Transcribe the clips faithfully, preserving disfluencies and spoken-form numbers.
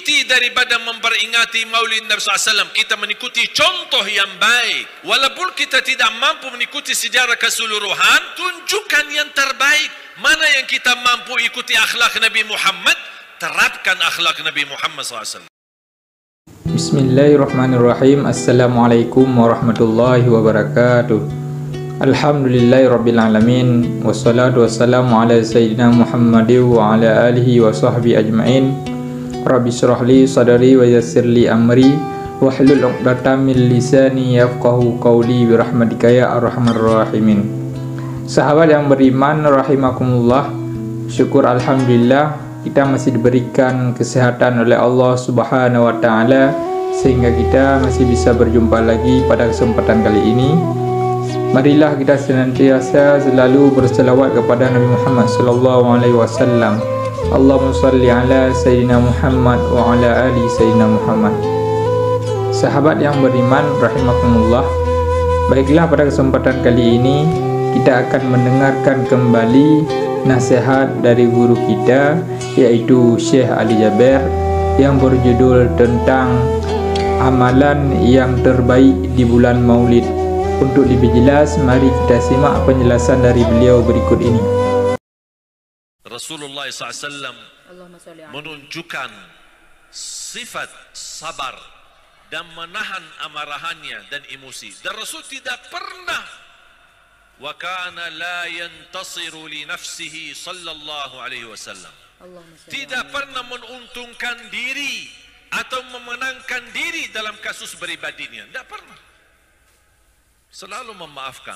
inti daripada memperingati Maulid Nabi sallallahu alaihi wasallam, kita mengikuti contoh yang baik. Walaupun kita tidak mampu mengikuti sejarah keseluruhan, tunjukkan yang terbaik. Mana yang kita mampu ikuti akhlak Nabi Muhammad, terapkan akhlak Nabi Muhammad sallallahu alaihi wasallam. Bismillahirrahmanirrahim. Assalamualaikum warahmatullahi wabarakatuh. Alhamdulillahirabbil alamin, wassalatu wassalamu ala sayyidina Muhammadin wa ala alihi wa sahbihi ajmain. Rabbi shrah li sadri wa yassir li amri wahlul 'uqdatam min lisani yafqahu qawli bi rahmatika ya arhamar rahimin. Sahabat yang beriman rahimakumullah, syukur alhamdulillah kita masih diberikan kesehatan oleh Allah Subhanahu wa taala sehingga kita masih bisa berjumpa lagi pada kesempatan kali ini. Marilah kita senantiasa selalu berselawat kepada Nabi Muhammad sallallahu alaihi wasallam. Allahumma shalli ala sayyidina Muhammad wa ala ali sayyidina Muhammad. Sahabat yang beriman rahimakumullah, baiklah pada kesempatan kali ini kita akan mendengarkan kembali nasihat dari guru kita, yaitu Syekh Ali Jaber, yang berjudul tentang amalan yang terbaik di bulan Maulid. Untuk lebih jelas, mari kita simak penjelasan dari beliau berikut ini. Rasulullah sallallahu alaihi wasallam menunjukkan sifat sabar dan menahan amarahannya dan emosi. Dan Rasul tidak pernah wa kana la yantasiru li nafsihi sallallahu alaihi wasallam. Tidak pernah menguntungkan diri atau memenangkan diri dalam kasus pribadinya. Tidak pernah. Selalu memaafkan.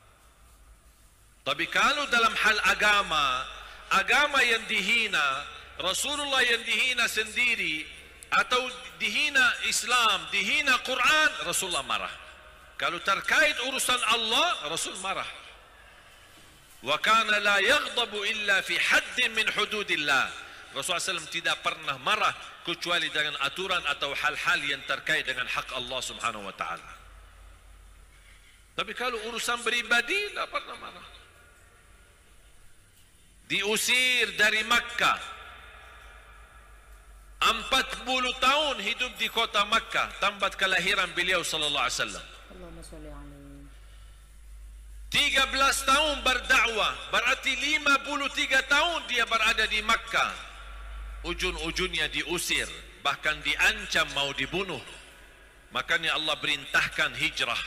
Tapi kalau dalam hal agama, agama yang dihina, Rasulullah yang dihina sendiri, atau dihina Islam, dihina Quran, Rasulullah marah. Kalau terkait urusan Allah, Rasul marah. Wa kana la yaghdabu illa fi haddin min hududillah. Rasulullah sallallahu alaihi wasallam tidak pernah marah kecuali dengan aturan atau hal-hal yang terkait dengan hak Allah Subhanahu wa taala. Tapi kalau urusan pribadi, tidak pernah marah. Diusir dari Makkah, empat puluh tahun hidup di kota Makkah, tempat kelahiran beliau sallallahu alaihi wasallam. tiga belas tahun berdakwah, berarti lima puluh tiga tahun dia berada di Makkah. Ujung-ujungnya diusir, bahkan diancam mau dibunuh. Makanya Allah perintahkan hijrah.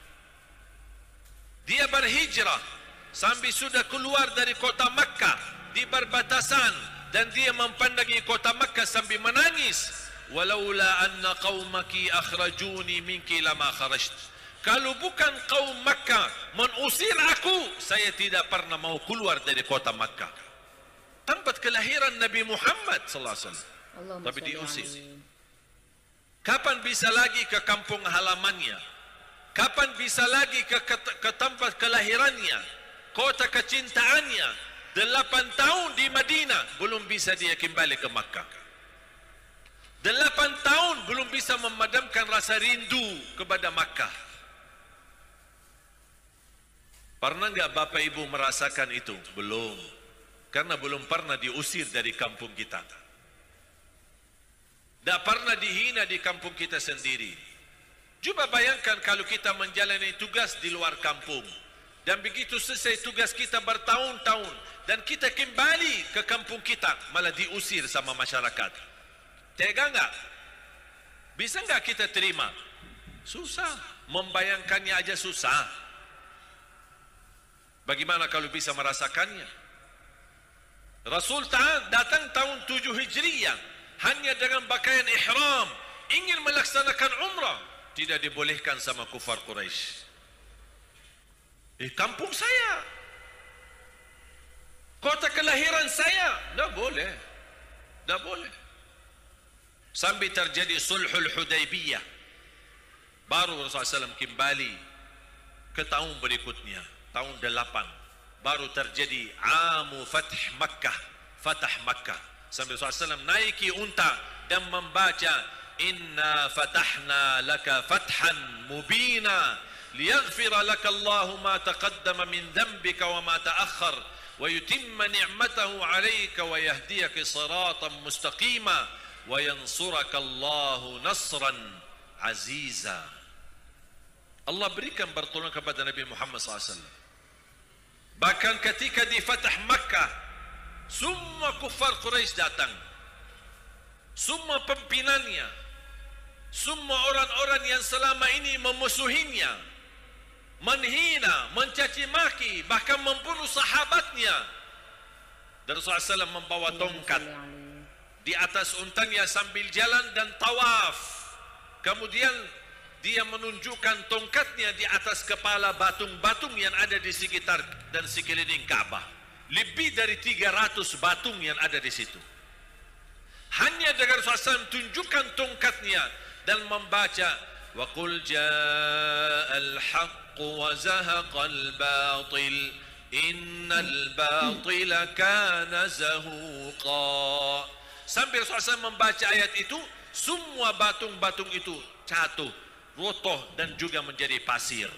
Dia berhijrah sampai sudah keluar dari kota Makkah di perbatasan, dan dia mempandangi kota Makkah sambil menangis. Walaula anna qaumaki akhrajuni minki lama kharajt. Kalau bukan kaum Makkah mengusir aku, saya tidak pernah mau keluar dari kota Makkah. Tempat kelahiran Nabi Muhammad sallallahu alaihi wasallam. Tapi diusir. Kapan bisa lagi ke kampung halamannya? Kapan bisa lagi ke, ke, ke tempat kelahirannya, kota kecintaannya? Delapan tahun di Madinah, belum bisa dia kembali ke Makkah. Delapan tahun belum bisa memadamkan rasa rindu kepada Makkah. Pernah enggak Bapak Ibu merasakan itu? Belum. Karena belum pernah diusir dari kampung kita. Tak pernah dihina di kampung kita sendiri. Cuba bayangkan kalau kita menjalani tugas di luar kampung, dan begitu selesai tugas kita bertahun-tahun, dan kita kembali ke kampung kita, malah diusir sama masyarakat. Tega enggak? Bisa enggak kita terima? Susah. Membayangkannya aja susah. Bagaimana kalau bisa merasakannya? Rasul datang tahun tujuh Hijriyah hanya dengan pakaian ihram, ingin melaksanakan umrah. Tidak dibolehkan sama kufar Quraisy. Eh, kampung saya, kota kelahiran saya, tidak boleh, tidak boleh. Sampai terjadi sulhul Hudaybiyah, baru Rasulullah sallallahu alaihi wasallam kembali ke tahun berikutnya, tahun delapan, baru terjadi Amu Fath Makkah, Fatah Makkah. Sampai Rasulullah sallallahu alaihi wasallam naiki unta dan membaca, Inna fatahna laka fathan mubina liyaghfira laka Allahu ma taqaddama min dhanbika wa ma ta'akhkhar wa yutimma ni'matahu 'alayka wa yahdiyaka siratan mustaqima wa yansurakallahu nasran aziza. Allah berikan pertolongan kepada Nabi Muhammad sallallahu alaihi wasallam. Bahkan ketika di Fatah Makkah, semua kufar Quraisy datang, semua pimpinannya, semua orang-orang yang selama ini memusuhinya, menghina, mencaci maki, bahkan membunuh sahabatnya. Dan Rasulullah sallallahu alaihi wasallam membawa tongkat di atas untanya sambil jalan dan tawaf. Kemudian dia menunjukkan tongkatnya di atas kepala batung-batung yang ada di sekitar dan sekeliling Ka'bah. Lebih dari tiga ratus batung yang ada di situ. Hanya dengan Rasulullah sallallahu alaihi wasallam tunjukkan tongkatnya dan membaca wa qul ja'al haqq wa zahaqal batil innal batila kana zahuqa. Sambil Rasulullah sallallahu alaihi wasallam membaca ayat itu, semua batung-batung itu jatuh, rotoh dan juga menjadi pasir.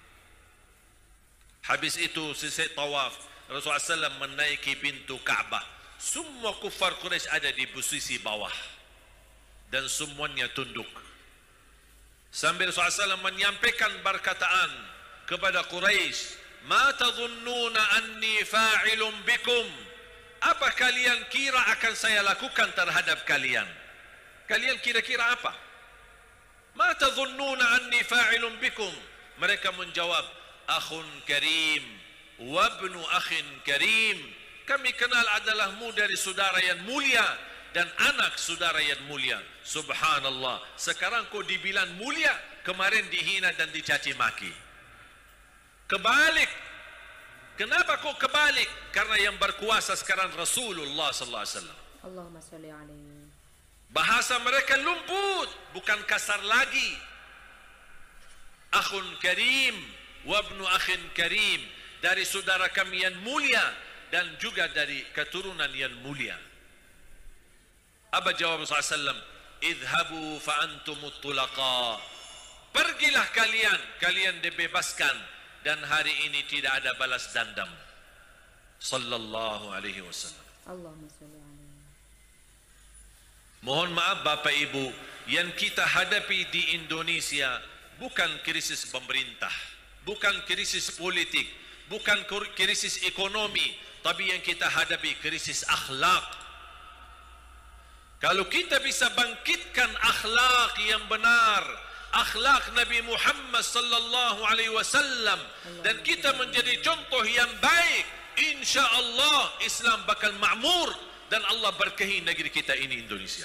Habis itu selesai tawaf, Rasulullah sallallahu alaihi wasallam menaiki pintu Ka'bah. Semua kufar Quraisy ada di posisi bawah dan semuanya tunduk. Sambil Rasulullah sallallahu alaihi wasallam menyampaikan perkataan kepada Quraisy, "Ma tadhunnuna anni fa'ilun bikum?" Apa kalian kira akan saya lakukan terhadap kalian? Kalian kira-kira apa? "Ma tadhunnuna anni fa'ilun bikum?" Mereka menjawab, "Akhun karim wa ibnu akhin karim." Kami kenal adalahmu dari saudara yang mulia dan anak saudara yang mulia. Subhanallah, sekarang kau dibilang mulia, kemarin dihina dan dicaci maki. Kebalik. Kenapa kau kebalik? Karena yang berkuasa sekarang Rasulullah sallallahu alaihi wasallam. Allahumma shalli alaihi. Bahasa mereka lembut, bukan kasar lagi. Akhun karim wa ibnu akhin karim, dari saudara kami yang mulia dan juga dari keturunan yang mulia. Apa jawab Rasulullah sallallahu alaihi wasallam? Idhabu fa antumut tulaqa. Pergilah kalian, kalian dibebaskan dan hari ini tidak ada balas dendam. Sallallahu alaihi wasallam. Allahumma shalli alaihi. Mohon maaf Bapak Ibu, yang kita hadapi di Indonesia bukan krisis pemerintah, bukan krisis politik, bukan krisis ekonomi, tapi yang kita hadapi krisis akhlak. Kalau kita bisa bangkitkan akhlak yang benar, akhlak Nabi Muhammad sallallahu alaihi wasallam, dan kita menjadi contoh yang baik, insya-Allah Islam bakal makmur dan Allah berkahi negeri kita ini Indonesia.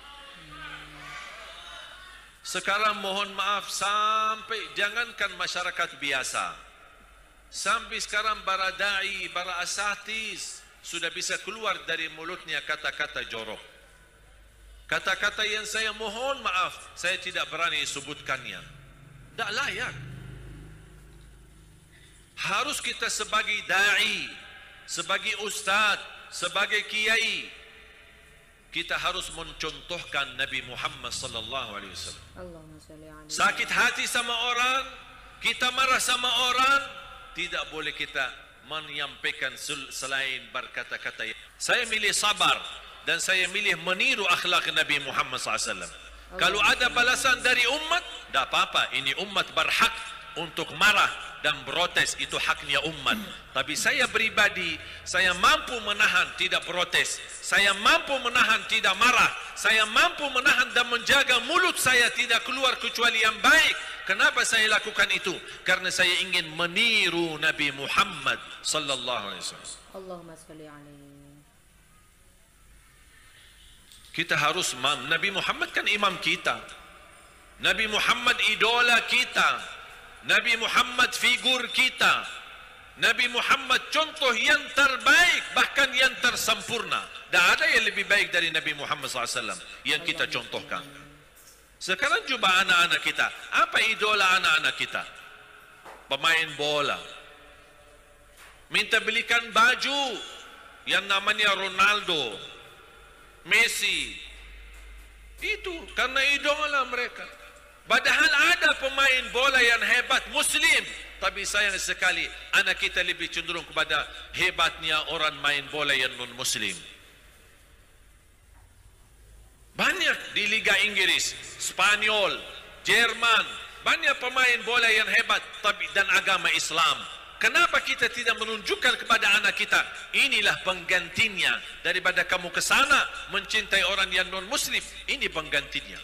Sekarang mohon maaf, sampai jangankan masyarakat biasa, sampai sekarang para dai, para asatis sudah bisa keluar dari mulutnya kata-kata jorok. Kata-kata yang saya mohon maaf, saya tidak berani sebutkannya. Tak layak. Harus kita sebagai dai, sebagai ustaz, sebagai kiai, kita harus mencontohkan Nabi Muhammad sallallahu alaihi wasallam. Allahumma shalli alaihi. Sakit hati sama orang, kita marah sama orang, tidak boleh kita menyampaikan selain berkata-kata. Saya milih sabar dan saya milih meniru akhlak Nabi Muhammad sallallahu alaihi wasallam. Kalau ada balasan dari umat, tak apa-apa. Ini umat berhak untuk marah dan protes, itu haknya umat. Tapi saya pribadi, saya mampu menahan tidak protes, saya mampu menahan tidak marah, saya mampu menahan dan menjaga mulut saya tidak keluar kecuali yang baik. Kenapa saya lakukan itu? Karena saya ingin meniru Nabi Muhammad sallallahu alaihi wasallam. Allahumma shalli alaihi. Kita harus, Nabi Muhammad kan imam kita, Nabi Muhammad idola kita, Nabi Muhammad figur kita, Nabi Muhammad contoh yang terbaik, bahkan yang tersempurna. Tak ada yang lebih baik dari Nabi Muhammad sallallahu alaihi wasallam yang kita contohkan. Sekarang coba anak-anak kita, apa idola anak-anak kita? Pemain bola. Minta belikan baju yang namanya Ronaldo, Messi. Itu karena idola mereka. Padahal ada pemain bola yang hebat Muslim, tapi sayang sekali anak kita lebih cenderung kepada hebatnya orang main bola yang non Muslim. Banyak di Liga Inggris, Spanyol, Jerman, banyak pemain bola yang hebat tapi dan agama Islam. Kenapa kita tidak menunjukkan kepada anak kita, inilah penggantinya daripada kamu ke sana mencintai orang yang non muslim, ini penggantinya.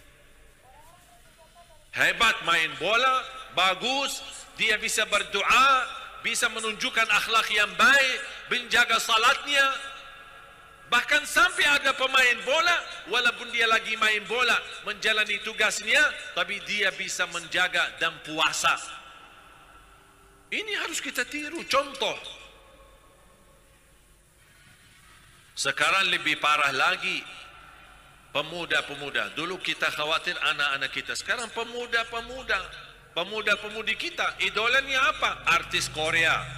Hebat main bola, bagus, dia bisa berdoa, bisa menunjukkan akhlak yang baik, menjaga salatnya. Bahkan sampai ada pemain bola, walaupun dia lagi main bola, menjalani tugasnya, tapi dia bisa menjaga dan puasa. Ini harus kita tiru, contoh. Sekarang lebih parah lagi, pemuda-pemuda. Dulu kita khawatir anak-anak kita, sekarang pemuda-pemuda. Pemuda-pemudi kita, idolanya apa? Artis Korea.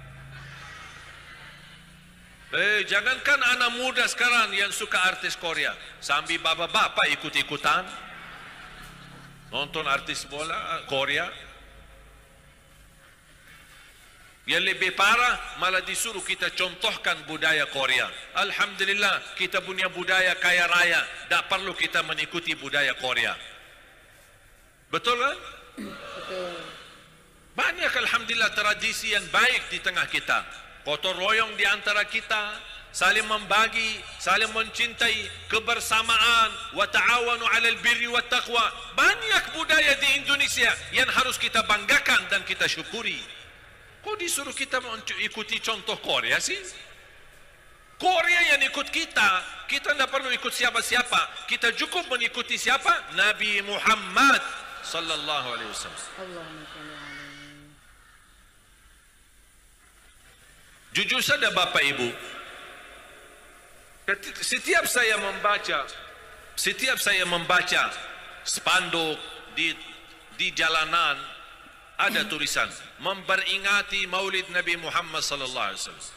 Eh, jangankan anak muda sekarang yang suka artis Korea, sambil bapak-bapak ikut-ikutan nonton artis bola Korea. Yang lebih parah, malah disuruh kita contohkan budaya Korea. Alhamdulillah, kita punya budaya kaya raya, tak perlu kita mengikuti budaya Korea. Betul kan? Betul. Banyak alhamdulillah tradisi yang baik di tengah kita. Gotong royong di antara kita, saling membagi, saling mencintai, kebersamaan, wa ta'awanu 'alal birri wat taqwa. Banyak budaya di Indonesia yang harus kita banggakan dan kita syukuri. Kok disuruh kita ikuti contoh Korea sih? Korea yang ikut kita, kita tidak perlu ikut siapa-siapa. Kita cukup mengikuti siapa? Nabi Muhammad sallallahu alaihi wasallam. Allahumma shalli alaihi. Jujur saja Bapak Ibu, setiap saya membaca, setiap saya membaca spanduk di di jalanan, ada tulisan memperingati Maulid Nabi Muhammad sallallahu alaihi wasallam.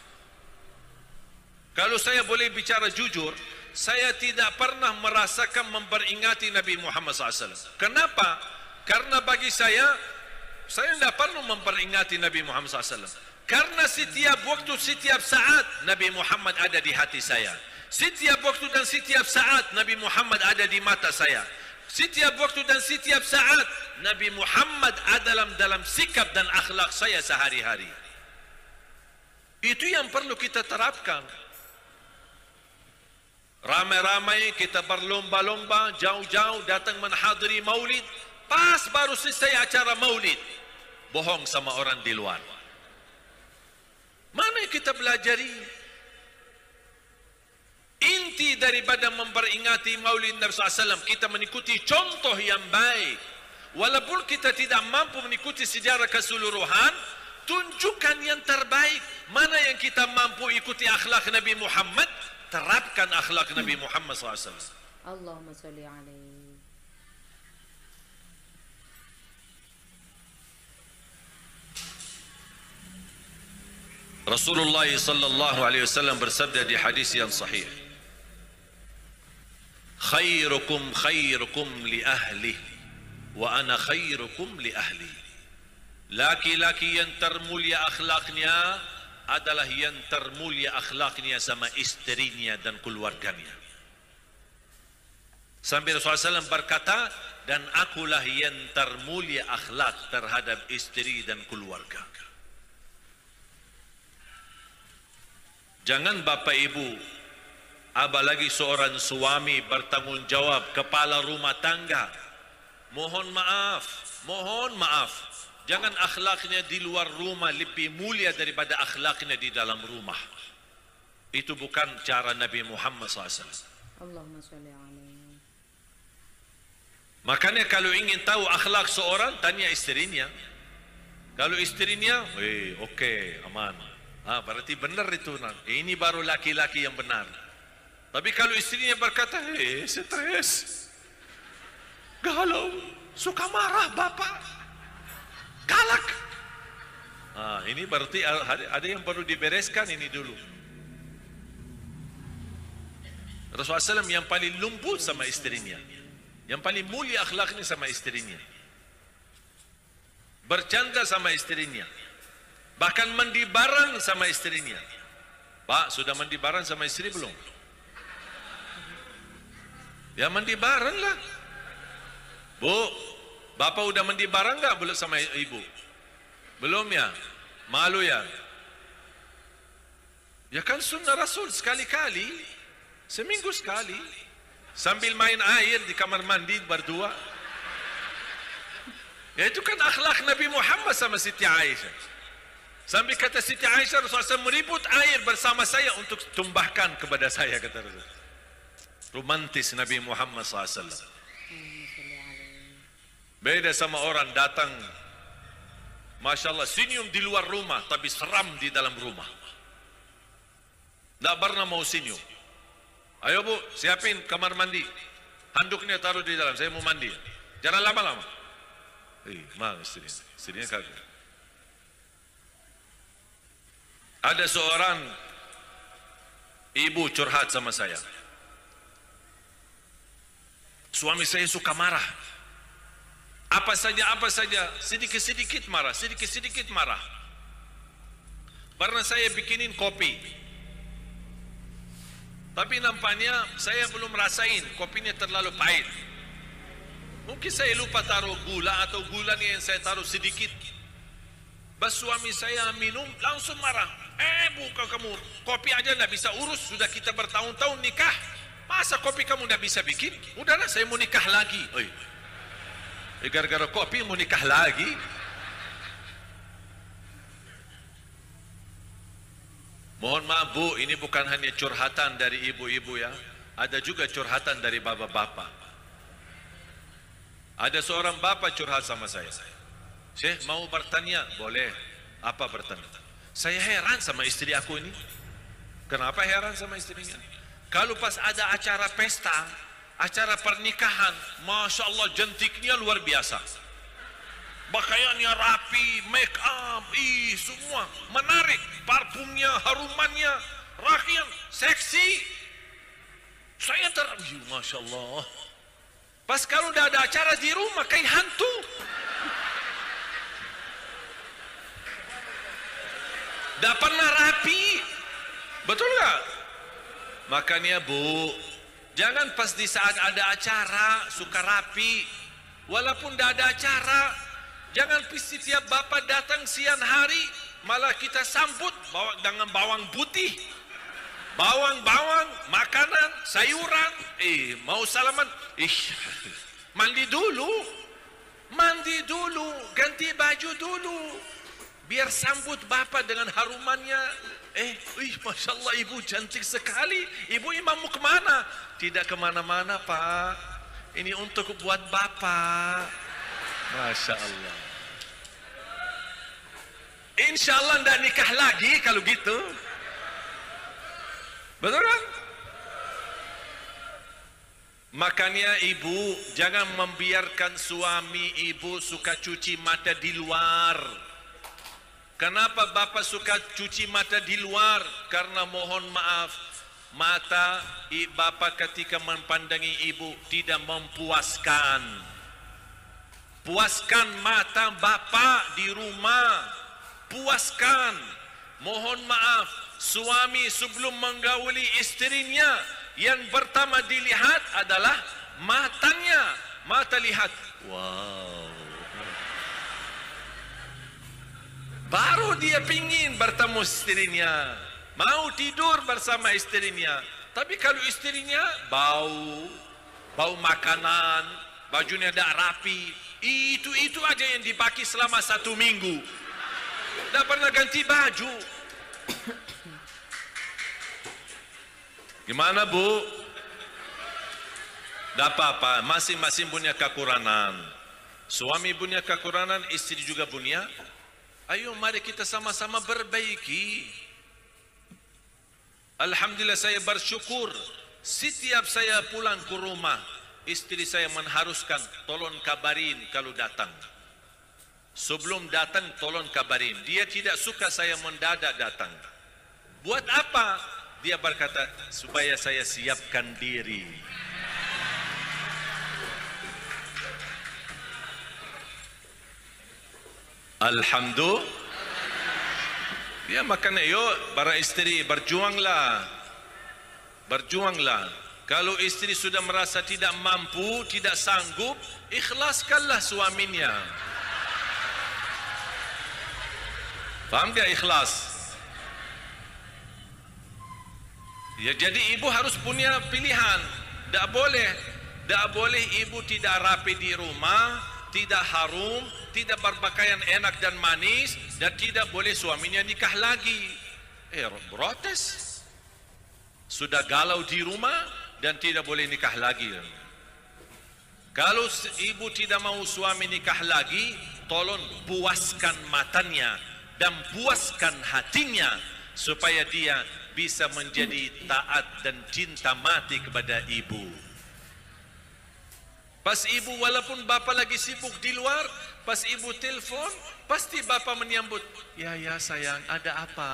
Kalau saya boleh bicara jujur, saya tidak pernah merasakan memperingati Nabi Muhammad sallallahu alaihi wasallam. Kenapa? Karena bagi saya, saya tidak perlu memperingati Nabi Muhammad sallallahu alaihi wasallam. Karena setiap waktu, setiap saat Nabi Muhammad ada di hati saya. Setiap waktu dan setiap saat Nabi Muhammad ada di mata saya. Setiap waktu dan setiap saat Nabi Muhammad ada dalam dalam sikap dan akhlak saya sehari-hari. Itu yang perlu kita terapkan. Ramai-ramai kita berlomba-lomba, jauh-jauh datang menghadiri maulid. Pas baru selesai acara maulid, bohong sama orang di luar. Mana yang kita pelajari? Inti daripada memperingati Maulid Nabi sallallahu alaihi wasallam, kita mengikuti contoh yang baik. Walaupun kita tidak mampu mengikuti sejarah keseluruhan, tunjukkan yang terbaik. Mana yang kita mampu ikuti akhlak Nabi Muhammad, terapkan akhlak Nabi Muhammad sallallahu alaihi wasallam. Allahumma shalli alaihi. Rasulullah sallallahu alaihi wasallam bersabda di hadis yang sahih, khairukum khairukum li ahli wa ana khairukum li ahli. Laki-laki yang termulia akhlaknya adalah yang termulia akhlaknya sama istrinya dan keluarganya. Sampai Rasulullah sallallahu alaihi wasallam berkata, dan akulah yang termulia akhlak terhadap istri dan keluarga. Jangan Bapak Ibu, apalagi seorang suami bertanggungjawab, kepala rumah tangga, mohon maaf, mohon maaf, jangan akhlaknya di luar rumah lebih mulia daripada akhlaknya di dalam rumah. Itu bukan cara Nabi Muhammad sallallahu alaihi wasallam. Allahumma shalli alaihi. Makanya kalau ingin tahu akhlak seorang, tanya istrinya. Kalau istrinya, eh, oke, okay, aman. Ah, berarti benar itu. Nah. Ini baru laki-laki yang benar. Tapi kalau istrinya berkata, eh, stres, galau, suka marah bapak, galak. Ah, ini berarti ada yang perlu dibereskan ini dulu. Rasulullah sallallahu alaihi wasallam yang paling lembut sama istrinya, yang paling mulia akhlaknya sama istrinya, bercanda sama istrinya, bahkan mandi bareng sama istrinya. Pak, sudah mandi bareng sama istri belum? Ya mandi bareng lah. Bu, bapak udah mandi bareng nggak belum sama ibu? Belum ya? Malu ya? Ya kan sunnah Rasul sekali-kali, seminggu sekali, sambil main air di kamar mandi berdua. Ya itu kan akhlak Nabi Muhammad sama Siti Aisyah. Sambil kata Siti Aisyah, Rasulullah meribut air bersama saya untuk tumbahkan kepada saya, kata Rasul. Romantis Nabi Muhammad shallallahu alaihi wasallam. Beda sama orang datang, Masya Allah, senyum di luar rumah, tapi seram di dalam rumah. Tidak pernah mau senyum. Ayo bu, siapin kamar mandi. Handuknya taruh di dalam, saya mau mandi. Jangan lama-lama. Eh, mana istrinya? Istrinya kagak. Ada seorang ibu curhat sama saya. Suami saya suka marah. Apa saja, apa saja, sedikit-sedikit marah, sedikit-sedikit marah. Pernah saya bikinin kopi. Tapi nampaknya saya belum rasain, kopinya terlalu pahit. Mungkin saya lupa taruh gula atau gulanya yang saya taruh sedikit. Bas suami saya minum langsung marah. Eh bukan kamu, kopi aja nggak bisa urus, sudah kita bertahun-tahun nikah. Masa kopi kamu nggak bisa bikin? Udahlah saya mau nikah lagi. Oi. Eh, gara-gara kopi mau nikah lagi. Mohon maaf bu, ini bukan hanya curhatan dari ibu-ibu ya, ada juga curhatan dari bapak-bapak. Ada seorang bapak curhat sama saya. Syekh mau bertanya? Boleh. Apa bertanya? Saya heran sama istri aku ini. Kenapa heran sama istrinya? Kalau pas ada acara pesta, acara pernikahan, Masya Allah jentiknya luar biasa. Pakaiannya rapi, make up, ih semua menarik, parfumnya, harumannya, rakyat, seksi. Saya ter, Masya Allah. Pas kalau udah ada acara di rumah kayak hantu. Dah pernah rapi, betul nggak? Makanya bu, jangan pas di saat ada acara suka rapi, walaupun dah ada acara. Jangan setiap bapak datang siang hari malah kita sambut bawa dengan bawang putih, bawang-bawang, makanan, sayuran. Eh mau salaman, ih mandi dulu, mandi dulu, ganti baju dulu, biar sambut bapak dengan harumannya. Eh, ih masya Allah ibu cantik sekali. Ibu imam mau kemana? Tidak kemana-mana pak. Ini untuk buat bapak. Masya Allah. Insya Allah tidak nikah lagi kalau gitu. Betul kan? Makanya ibu jangan membiarkan suami ibu suka cuci mata di luar. Kenapa bapak suka cuci mata di luar? Karena mohon maaf, mata bapak ketika mempandangi ibu tidak mempuaskan. Puaskan mata bapak di rumah, puaskan. Mohon maaf, suami sebelum menggauli istrinya, yang pertama dilihat adalah matanya. Mata lihat, wow. Baru dia pingin bertemu istrinya, mau tidur bersama istrinya. Tapi kalau istrinya bau, bau makanan, bajunya tidak rapi, itu-itu aja yang dipakai selama satu minggu. Tidak pernah ganti baju. Gimana bu? Tidak apa-apa, masing-masing punya kekurangan. Suami punya kekurangan, istri juga punya. Ayo mari kita sama-sama perbaiki. Alhamdulillah saya bersyukur. Setiap saya pulang ke rumah, istri saya mengharuskan tolong kabarin kalau datang. Sebelum datang tolong kabarin. Dia tidak suka saya mendadak datang. Buat apa? Dia berkata supaya saya siapkan diri. Alhamdulillah. Ya makanya yuk para istri berjuanglah. Berjuanglah. Kalau istri sudah merasa tidak mampu, tidak sanggup, ikhlaskanlah suaminya. Faham tak ikhlas? Ya, jadi ibu harus punya pilihan. Tak boleh, tak boleh ibu tidak rapi di rumah, tidak harum, tidak berpakaian enak dan manis, dan tidak boleh suaminya nikah lagi. Eh, protes. Sudah galau di rumah dan tidak boleh nikah lagi. Kalau ibu tidak mau suami nikah lagi, tolong puaskan matanya dan puaskan hatinya supaya dia bisa menjadi taat dan cinta mati kepada ibu. Pas ibu, walaupun bapa lagi sibuk di luar, pas ibu telefon, pasti bapa menyambut. Ya, ya sayang, ada apa?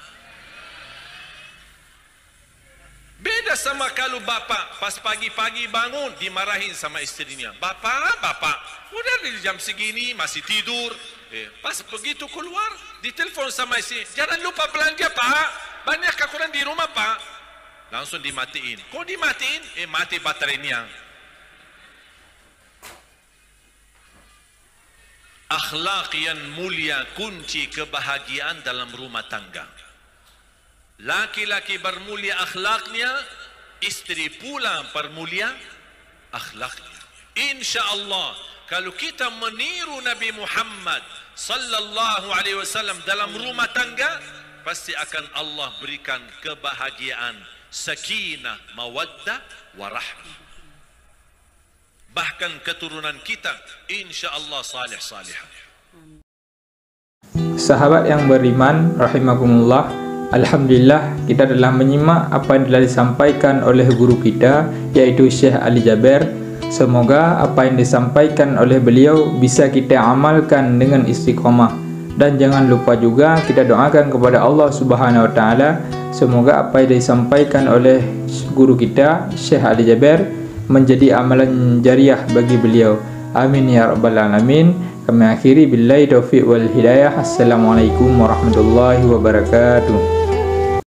Beda sama kalau bapa pas pagi-pagi bangun dimarahin sama istrinya. Bapak, bapak, udah di jam segini masih tidur. Eh, pas begitu keluar, ditelepon sama istri. Jangan lupa belanja pak, banyak kekurangan di rumah pak. Langsung dimatiin. Kok dimatiin? Eh, mati baterainya. Akhlak yang mulia kunci kebahagiaan dalam rumah tangga. Laki-laki bermulia akhlaknya, istri pula bermulia akhlaknya. Insya Allah, kalau kita meniru Nabi Muhammad sallallahu alaihi wasallam dalam rumah tangga, pasti akan Allah berikan kebahagiaan, sakinah, mawaddah, warahmah. Bahkan keturunan kita, insya Allah salih-salihah. Sahabat yang beriman, rahimakumullah. Alhamdulillah, kita telah menyimak apa yang telah disampaikan oleh guru kita, yaitu Syekh Ali Jaber. Semoga apa yang disampaikan oleh beliau bisa kita amalkan dengan istiqomah. Dan jangan lupa juga kita doakan kepada Allah Subhanahu wa taala, semoga apa yang disampaikan oleh guru kita, Syekh Ali Jaber, menjadi amalan jariah bagi beliau. Amin ya rabbal alamin. Kami akhiri billahi taufiq wal hidayah. Assalamualaikum warahmatullahi wabarakatuh.